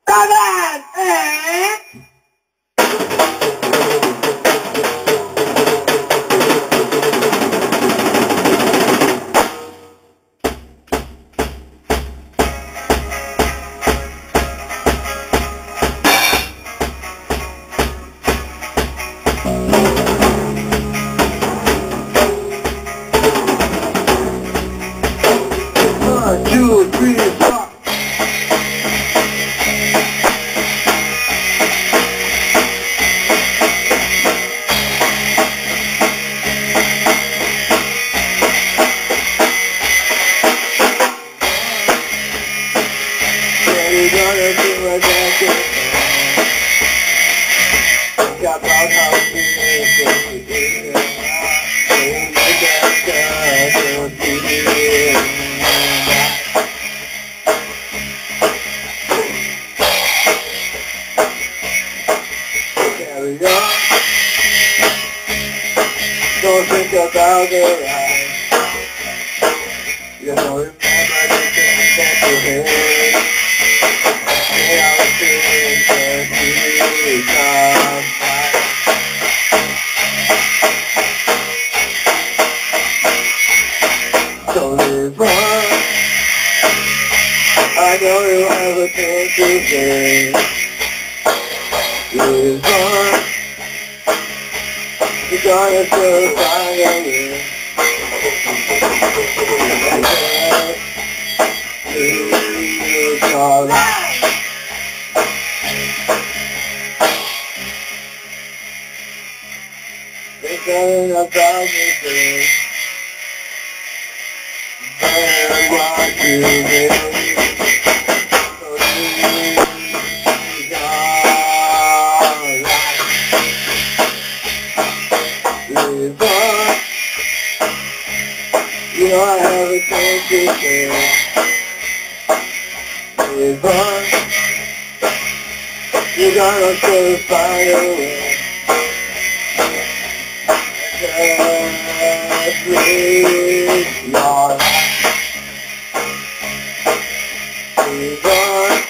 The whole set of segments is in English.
Sunglass Inc. One, two, three, four. We're gonna do a jacket. Got about how to make it. Carry on. Don't think about the life. You don't remember the things that you did. Say I was feeling thirsty, come back. So live on. I know you have a chance to say. Live on. You're gonna still find a way. It's alright. Thinking about me too. And what you did. So it's alright. Live on. You know I have a chance to say. Live on. You're gonna still find a way. Just live your life. Live on.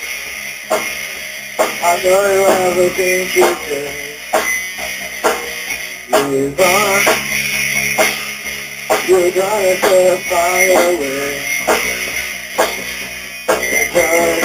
I know you have a thing to say. Live on. You're gonna still find a way.